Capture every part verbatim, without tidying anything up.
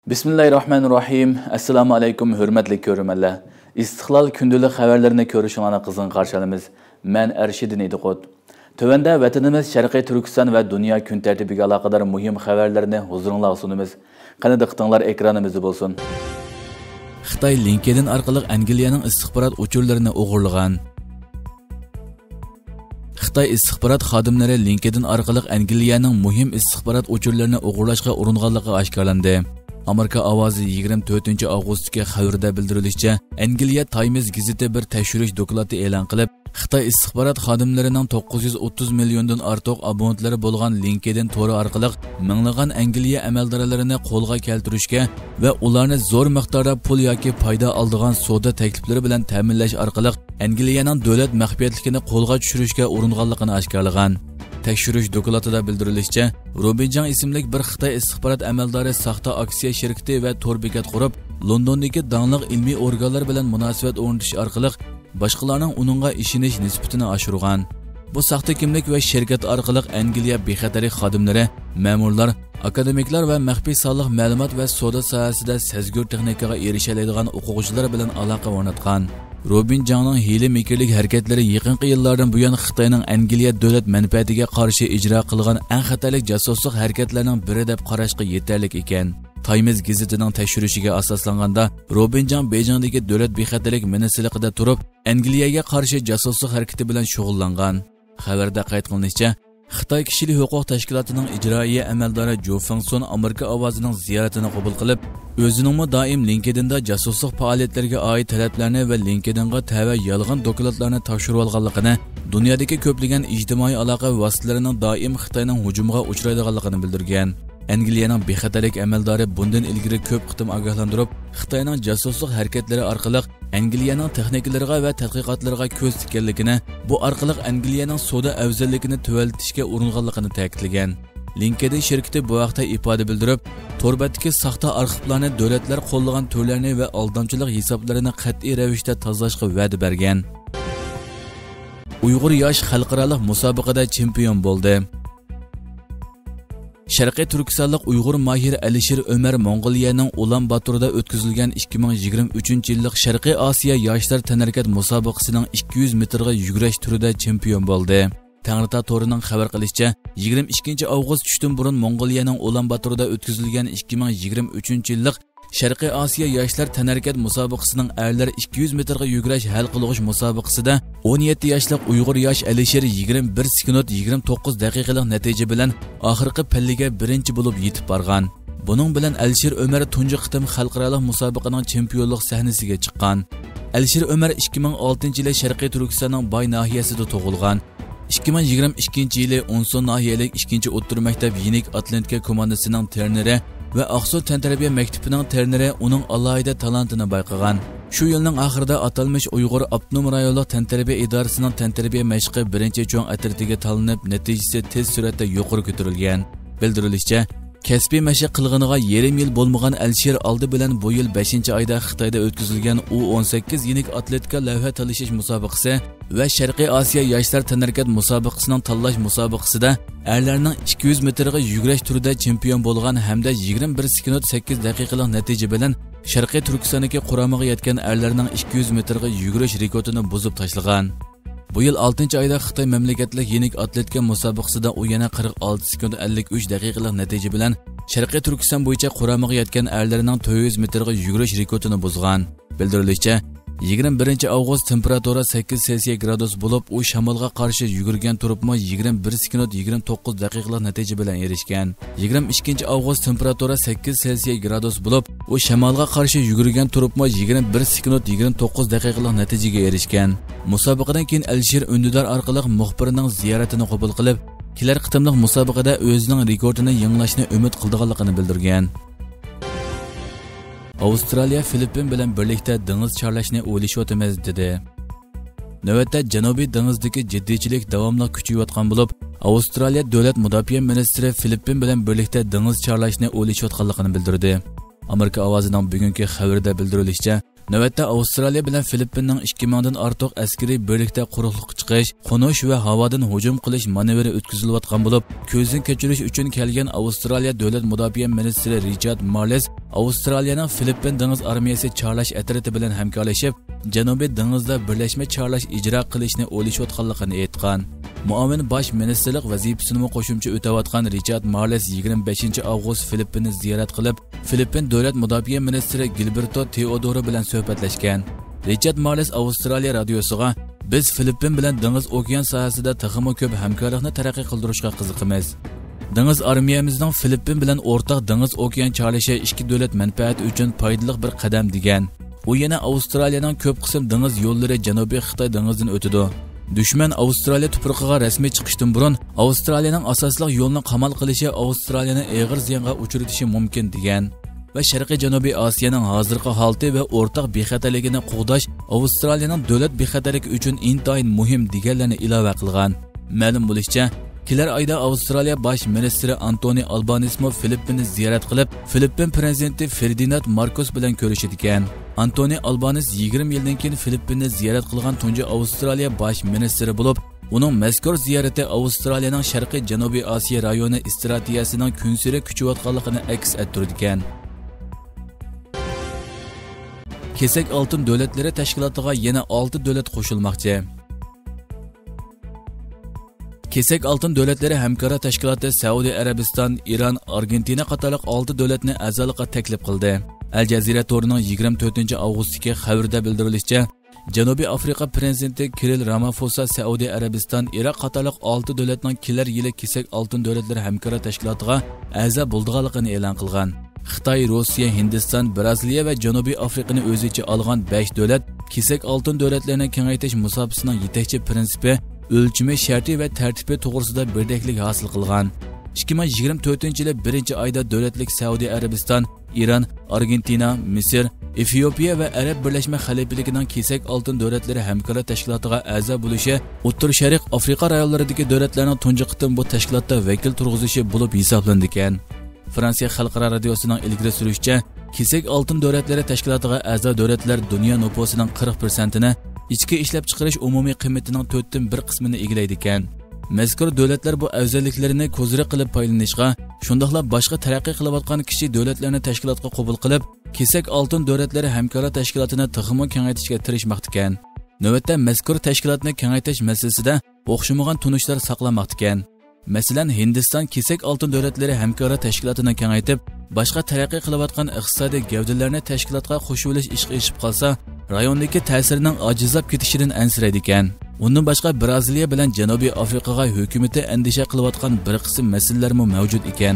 Bismillahirrahmanirrahim. Assalamu alaykum hurmatli ko'ruvchilar. İstiqlal gündəlik xəbərlərini görüşünə qızğın qarşılamız. Mən Ərşidin Ediqot. Tövəndə vətənimiz Şərqi Türkistan və dünya gün tərtibiga əlaqədar mühim xəbərlərini huzurunuza sunumuz. Qani diqqətinizlər ekranımızda bolsun. Xitoy LinkedIn orqali Angliyaning istixborot uchurlarini o'g'irlagan. Xitoy istixborot xodimlari LinkedIn orqali Angliyaning muhim istixborot uchurlarini o'g'irlashga uringanligi oshkorlandi. Amerika ovozi yigirma to'rtinchi avgustga xabarda bildirilishicha, Angliya Times gazeti bir tekshirish doklati e'lon qilib, Xitoy istixborot xodimlarining to'qqiz yuz o'ttiz milliondan ortiq abonentlari bo'lgan LinkedIn to'ri orqali minglagan Angliya amaldorlarini qo'lga keltirishga va ularni zo'r miqdorda pul yoki foyda oladigan savdo takliflari bilan ta'minlash orqali Angliyaning davlat maxfiyatligini qo'lga tushirishga uringanligini oshkorlagan. Tekshirish dokladida bildirilishicha, Robinjan ismli bir Xitoy istixborot amaldori saxta aksiya shirkati va to'r bekat qurib, Londondagi danglik ilmiy organlar bilan munosabat o'rnatish orqali boshqalarning uningga ishonish nisbatini oshirgan. Bu saxta kimlik va shirkat orqali Angliya bexatarlik xodimlari, ma'murlar, akademiklar va maxfiy sonliq ma'lumot va savdo sohasida sezgur texnikaga erisha oladigan o'quvchilar bilan aloqa o'rnatgan. Robinjanning hiyla-mekirlik harakatlari yaqinqi yillardan buyon Xitoyning Angliya davlat manfaatiga qarshi ijro qilgan eng xatarlik josuslik harakatlarining biri deb qarashga yetarli ekan. Times gazetining tekshirishiga asoslanganda, Robinjan Beijingdagi davlat bexatarlik ministrligida turib, Angliyaga qarshi josuslik harakati bilan shug'ullangan. Xabarda qayd qilinishicha, Xitoy kishilik huquq tashkilotining ijroiya amaldori Jo Fengson Amerika ovozining ziyoratini qabul qilib, o'zining doim LinkedInda josuslik faoliyatlariga oid talablarni va LinkedInga tava yolg'on dokladlarni topshirib olganligini, dunyodagi ko'plagan ijtimoiy aloqa vositalarining doim Xitoyning hujumiga uchraydiganligini bildirgan. Angliyaning bexatarlik amaldori bundan ilgari ko'p qitim ogohlantirib, Xitoyning josuslik harakatlari orqali Angliyaning texnikalariga va tadqiqotlariga ko'z tikkanligini, bu orqali Angliyaning savdo afzalligini tuvaltishga uringanligini ta'kidlagan. LinkedIn shirkati bu vaqtda ifoda bildirib, torbatdagi saxta arxivlarni davlatlar qo'llagan turlarni va aldamchilik hisoblarini qat'iy ravishda tozalashga va'da bergan. Uyg'ur yosh xalqaro musobaqada chempion bo'ldi. Sharqiy Turkistonlik Uyg'ur mahir Alishir Ömer Mong'oliyaning Ulan-Batorda o'tkazilgan ikki ming yigirma uchinchi yillik Sharqiy Osiyo yoshlar tanarakat musobaqasining ikki yuz metrga yugurish turida chempion bo'ldi. Tangritog to'rining xabar qilishicha, yigirma ikkinchi avgust tushdan burun Mong'oliyaning Ulan-Batorda o'tkazilgan ikki ming yigirma uchinchi yillik Sharqiy Osiyo yoshlar tanarakat musobaqasining erlar ikki yuz metrga yugurish hal qilg'ish musobaqasida o'n yetti yoshlik Uyg'ur yosh Alishir yigirma bir sekund yigirma to'qqiz daqiqalik natija bilan oxirgi pallaga birinchi bo'lib yetib borgan. Buning bilan Alishir Ömer tunji qitim xalqaro musobaqaning chempionlik sahnasiga chiqqan. Alishir Ömer ikki ming oltinchi yili Sharqiy Turkistonning Boy nahiyasida tug'ilgan. ikki ming yigirma ikkinchi yili Onson nahiyalik ikkinchi o'rta maktab Yenik Atlantika komandasining treneri va Aqsu tantarbiya maktabining treneri uning alohida talantini bayqagan. Shu yilning oxirida atalmish Uyg'ur Abnum rayonlik tantarbiya idorasining tantarbiya mashqi birinchi cho'ng atritiga tanlanib, natijasi tez suratda yuqori ko'tarilgan. Bildirilishicha, kasbiy mashq qilganiga yarim yil bo'lmagan Alishir oldi bilan bu yil beshinchi oyda Xitoyda o'tkazilgan U o'n sakkiz Yenik Atletika lavha talashish musobaqasi va Sharqiy Osiyo yoshlar tanarakat musobaqasining tanlash musobaqasida erlarning ikki yuz metrga yugurish turida chempion bo'lgan hamda yigirma bir sekund sakkiz daqiqalik natija bilan Sharqiy Turkistondagi quramiga yetgan erlarning ikki yuz metrga yugurish rekordini buzib tashlagan. Bu yil oltinchi oyda Xitoy mamlakatlik Yenik Atletika musobaqasida u yana qirq olti sekund ellik uch daqiqalik natija bilan Sharqiy Turkiston bo'yicha quramiga yetgan erlarning to'rt yuz metrga yugurish rekordini buzgan. Bildirilishicha, yigirma birinchi avgust temperatura sakkiz Selsiya gradus bo'lib, u shamolga qarshi yugurgan turibmi yigirma bir sekund yigirma to'qqiz daqiqalik natija bilan erishgan. yigirma ikkinchi avgust temperatura sakkiz Selsiya gradus bo'lib, u shamolga qarshi yugurgan turibmi yigirma bir sekund yigirma to'qqiz daqiqalik natijaga erishgan. Musobaqadan keyin Alishir Undudar orqali muxbirining ziyoratini qabul qilib, kelar qitimliq musobaqada o'zining rekordini yangilashni umid qilganligini bildirgan. Avstraliya Filippin bilan birlikda dengiz chorlashni o'ylashyapmiz dedi. Navbatda Janubiy dengizdagi jiddiychilik davomli kuchayotgan bo'lib, Avstraliya davlat mudofaa ministri Filippin bilan birlikda dengiz chorlashni o'ylashayotganligini bildirdi. Amerika ovozining bugungi xabarida bildirilishicha, Navbatda Avstraliya bilan Filippinning ikki mingdan ortiq askariy birlikda quruqliqqa chiqish, qo'nish va havodan hujum qilish manevri o'tkazilayotgan bo'lib, ko'zdan kechirish uchun kelgan Avstraliya davlat mudofaa ministri Richard Marles Avstraliyaning Filippin dengiz armiyasi chorlash atriti bilan hamkorlashib, Janubiy dengizda birlashma chorlash ijro qilishni o'ylashayotganligini aytgan. Muavin bosh ministerlik vazifasini qo'shimcha o'tayotgan Richard Marles yigirma beshinchi avgust Filippinni ziyorat qilib, Filippin davlat mudofaa ministri Gilberto Teodoro bilan suhbatlashgan. Richard Marles Avstraliya radiosiga biz Filippin bilan dengiz okean sohasida texmo ko'p hamkorlikni taraqqiy qildirishga qiziqamiz. Dengiz armiyamizning Filippin bilan o'rtaq dengiz okean chorlashi ikki davlat manfaati uchun foydali bir qadam degan. U yana Avstraliyaning ko'p qism dengiz yo'llari Janubiy Xitoy dengizidan o'tadi. Dushman Avstraliya tuprog'iga rasmiy chiqishdan burun Avstraliyaning asosli yo'lni qamal qilishi Avstraliyani og'ir ziyonga uchratishi mumkin degan va Sharqiy Janubiy Osiyoning hozirgi holati va o'rtaq bexatarligini qo'g'dash Avstraliyaning davlat bexatarligi uchun intayin muhim deganlarni ilova qilgan. Ma'lum bo'lishicha, kelar oyda Avstraliya bosh ministri Antoni Albanese Filippinni ziyorat qilib, Filippin prezidenti Ferdinand Marcos bilan ko'rishdi ekan. Antoni Albanese yigirma yildan keyin Filippinni ziyorat qilgan tunji Avstraliya bosh ministri bo'lib, uning mazkur ziyorati Avstraliyaning Sharqiy Janubiy Osiyo rayoni strategiyasining kunsiri kuchayotganligini aks ettirdi ekan. Kesak oltin davlatlari tashkilotiga yana olti davlat qo'shilmoqchi. Kesak oltin davlatlari hamkorlik tashkiloti Saudiya Arabiston, Iran, Argentina qatorliq olti davlatni a'zolikqa taklif qildi. Al Jazeera to'rining yigirma to'rtinchi avgustdagi xabarda bildirilishicha, Janubiy Afrika prezidenti Cyril Ramaphosa Saudiya Arabiston, Iroq qatorliq olti davlatning kelar yili kesak oltin davlatlari hamkorlik tashkilotiga a'zo bo'lganligini e'lon qilgan. Xitoy, Rossiya, Hindiston, Braziliya va Janubiy Afrikani o'z ichiga olgan besh davlat kesak oltin davlatlarini kengaytirish musobaqasining yetakchi prinsipi, o'lchimi, sharti va tartibi to'g'risida birdaklik hosil qilgan. ikki ming yigirma to'rtinchi yil birinchi oyda davlatlik Saudiya Arabiston, Iran, Argentina, Misr, Efiopiya va Arab Birlashma Xalifaligining kesak oltin davlatlari hamkorlik tashkilotiga a'zo bo'lishi O'rta Sharq Afrika rayonlaridagi davlatlarning tunji qitim bu tashkilotda vakil turg'izishi bo'lib hisoblandi ekan. Fransiya xalqaro radiosining ilgari surishicha, kesak oltin davlatlari tashkilotiga a'zo davlatlar dunyo nufusining qirq foizini, ichki ishlab chiqarish umumiy qiymatining to'rtdan bir qismini egallaydi ekan. Mazkur davlatlar bu afzalliklarini ko'zira qilib foydalanishga, shundaqla boshqa taraqqiy qilayotgan kichik davlatlarni tashkilotga qabul qilib, kesak oltin davlatlari hamkorlik tashkilotini tixmo kengaytirishga tirishmoqda ekan. Navbatda mazkur tashkilotni kengaytirish masalasida o'xshamagan tunishlar saqlanmoqda ekan. Masalan, Hindiston kesak oltin davlatlari hamkorlik tashkilotini kengaytib, boshqa taraqqiy qilayotgan iqtisodiy gavdalarni tashkilotga qo'shilish ishga eshib qolsa, rayondagi ta'sirining ojizlab ketishidan ansiraydi ekan. Undan boshqa Braziliya bilan Janubiy Afrikaga hukumatı andisha qilayotgan bir qism masalalar ham mavjud ekan.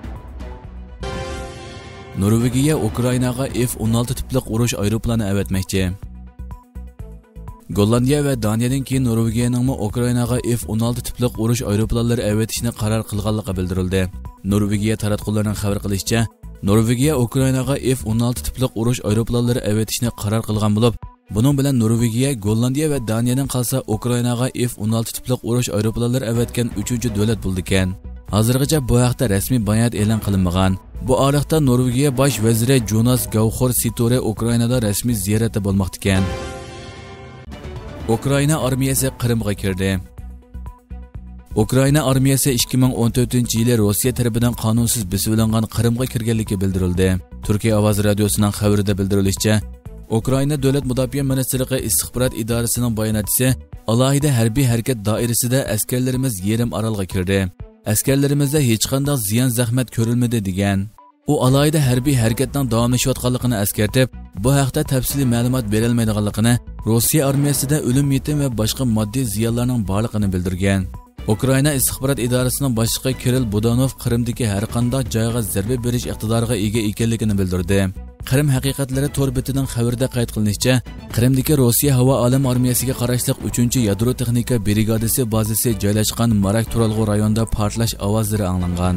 Norvegiya Ukrainaga F o'n olti tiplik urush aeroplani avatmoqchi. Gollandiya va Daniyadan keyin Norvegiyaning Ukrainaga F o'n olti tiplik urush aeroplanlari avatishni qaror qilganligi bildirildi. Norvegiya taratqullarining xabar qilishicha, Norvegiya Ukrainaga F o'n olti tiplik urush aeroplanlari avatishni qaror qilgan bo'lib, bunun bilan Norvegiya, Gollandiya va Daniyadan qolsa Ukrainaga F o'n olti tiplik urush aeroplanlari avatgan uchinchi davlat bo'ldi ekan. Hozirgacha bu haqda rasmiy bayonot e'lon qilinmagan. Bu oraliqda Norvegiya bosh vaziri Jonas Gauxor Sitore Ukrainada rasmiy ziyorati bo'lmoqda ekan. Ukraina armiyasi Qrimga kirdi. Ukraina armiyasi ikki ming o'n to'rtinchi yili Rossiya tarafidan qonunsiz besilingan Qrimga kirganligi bildirildi. Turkiya ovoz radiosining xabarida bildirilishicha, Ukraina davlat mudofaa ministrligi istixborot idorasining bayonotchisi, alohida harbiy harakat doirasida askarlarimiz yerim orolga kirdi. Askarlarimizda hech qanday ziyon zahmat ko'rilmadi degan. U alohida harbiy harakatning davomlashayotganligini eskartib, bu haqda tafsiliy ma'lumot berilmaydiganligini, Rossiya armiyasida o'lim, yetim va boshqa moddiy ziyonlarning borligini bildirgan. Ukraina istixborot idorasining boshlig'i Kirill Budanov Qrimdagi har qanday joyga zarba berish iqtidoriga ega ekanligini bildirdi. Qrim haqiqatlari to'r bitining xabarida qayd qilinishicha, Qrimdagi Rossiya havo olam armiyasiga qarashli uchinchi yadro texnika brigadasi bazasi joylashgan Marak Turalg'u rayonida portlash ovozlari anglangan.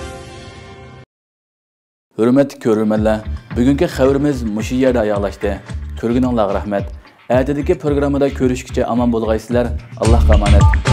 Hurmatli ko'ruvchilar, bugungi xabarimiz mushu yerda oyoqlashdi. Ko'rganingizga rahmat. Ertadagi programmada ko'rishguncha omon bo'lgaysizlar. Allohga omonat.